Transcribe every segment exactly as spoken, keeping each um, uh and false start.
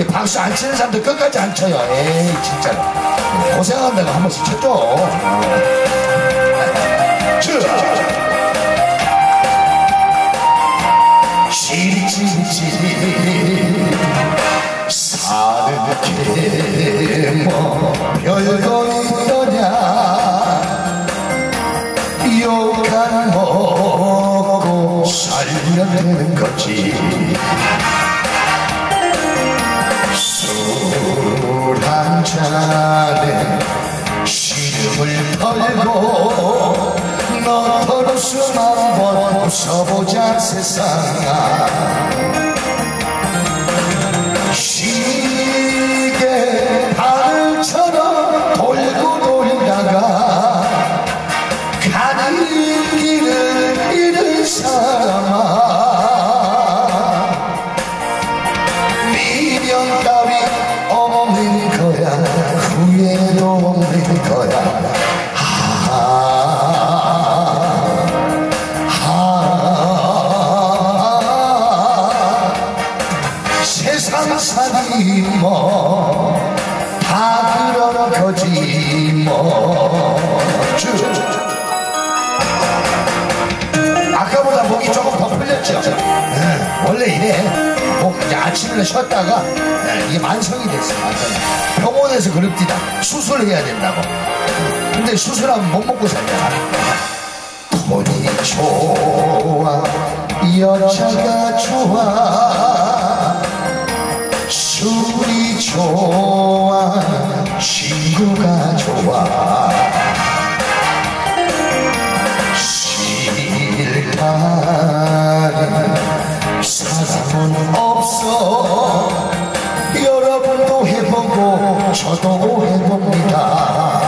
이 박수 안 치는 사람들 끝까지 안 쳐요. 에이 진짜로 고생한다고 한 번씩 쳐줘. 시리치지 사는 게 뭐 별거 있더냐. 욕안 먹고 살면 되는 거지. 술 한 잔에 시름을 털고 너더러 숨 한번 웃어보자 세상아. 시계 바늘처럼 돌고 돌다가 가는 길을 잃은 사람아. 미련 따위 없는 거야. 후회도 없는 거야. 아, 아, 세상 살이 뭐 다 그런 거지 뭐. 아까보다 목이 조금 더 풀렸죠? 네, 원래 이래. 목 이제 아침에 쉬었다가 네, 이게 만성이 됐어. 만성이. 병원에서 그럽디다. 수술해야 된다고. 근데 수술하면 못 먹고 살잖아. 돈이 좋아 여자가 좋아 술이 좋아 친구가 좋아. 싫다는 사람은 없어. 여러분도 해보고 저도 해봅니다.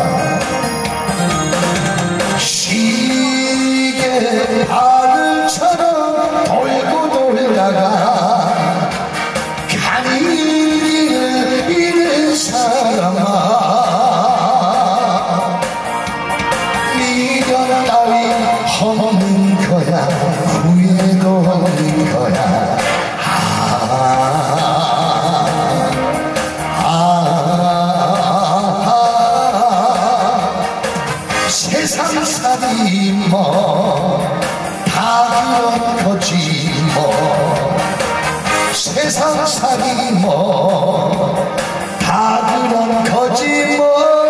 시계 바늘처럼 돌고 돌다가 가는 길을 잃은 사람아. 미련 따위 없는 거야. 후회도 없는 거야. 아, 아, 아, 세상 살이 뭐 다 그런 거지 뭐. 세상 살이 뭐 다 그런 거지 뭐.